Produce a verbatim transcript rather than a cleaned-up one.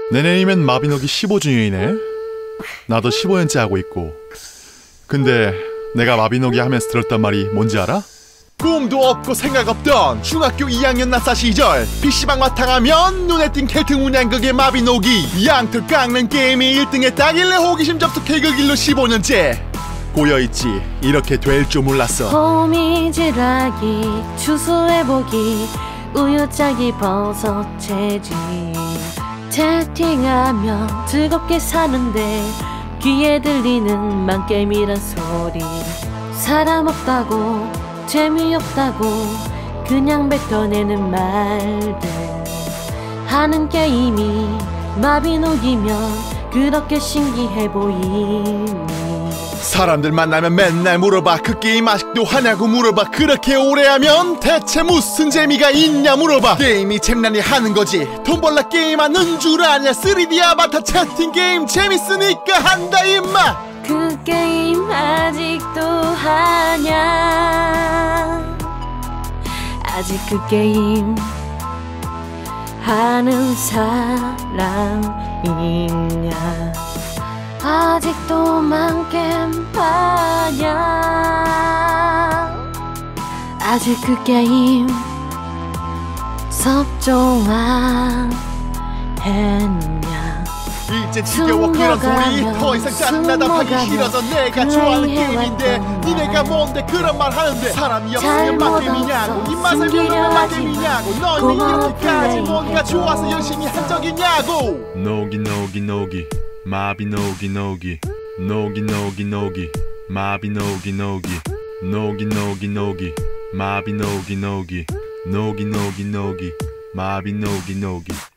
내년이면 마비노기 십오 주년이네. 나도 십오 년째 하고 있고. 근데 내가 마비노기 하면서 들었단 말이 뭔지 알아? 꿈도 없고 생각 없던 중학교 이 학년 나사 시절 피씨방 바탕하면 눈에 띈 켈트 문양극의 마비노기. 양털 깎는 게임이 일 등 했다길래 호기심 접속해 그 길로 십오 년째 고여있지. 이렇게 될 줄 몰랐어. 호미질하기, 추수해보기, 우유짜기 버섯 채집, 채팅하며 즐겁게 사는데 귀에 들리는 망게임이란 소리. 사람 없다고 재미없다고 그냥 뱉어내는 말들. 하는 게임이 마비노기면 그렇게 신기해 보이니. 사람들 만나면 맨날 물어봐. 그 게임 아직도 하냐고 물어봐. 그렇게 오래 하면 대체 무슨 재미가 있냐 물어봐. 게임이 재미나니 하는 거지. 돈 벌라 게임하는 줄 아냐. 쓰리디 아바타 채팅 게임 재밌으니까 한다 임마. 그 게임 아직도 하냐. 아직 그 게임 하는 사람 있냐. 아직도 망겜 하냐. 아직 그 게임 섭조한 했냐. 이제 지겨워 그런 소리. 더 이상 짜증나다 하기 싫어서 내가 좋아하는 게임인데 니네가 뭔데 그런 말 하는데. 사람이 없으면 막게임이냐고. 입맛을 모르면 막게임이냐고. 너희는 이렇게까지 뭔가 좋아서 열심히 한 적 있냐고. 노기 노기 노기 마비노기 노기 노기 노기 노기 마비노기 노기 노기 노기 노기 마비노기 노기 노기 노기 노기 마비노기 노기